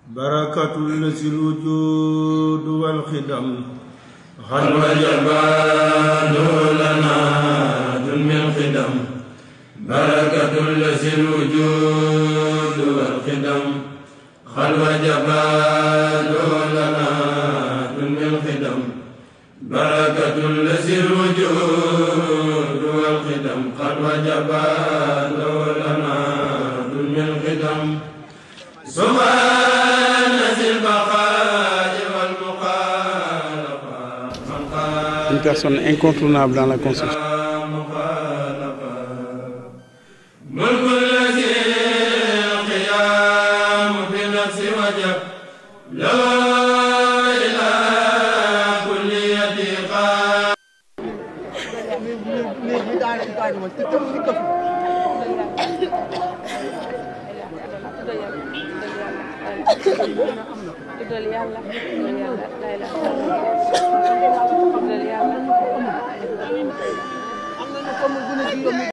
بركة الذي الوجود والخدم قد وجب لنا من الخدم بركة الذي الوجود والخدم قد وجب لنا من الخدم بركة الذي الوجود والخدم قد وجب لنا من الخدم سبحان ذي البقاء والمخالفة. Une personne incontournable dans la construction. ملك الذي القيام بنفس وجب لا إلى كلية قام. Tuddal Yàlla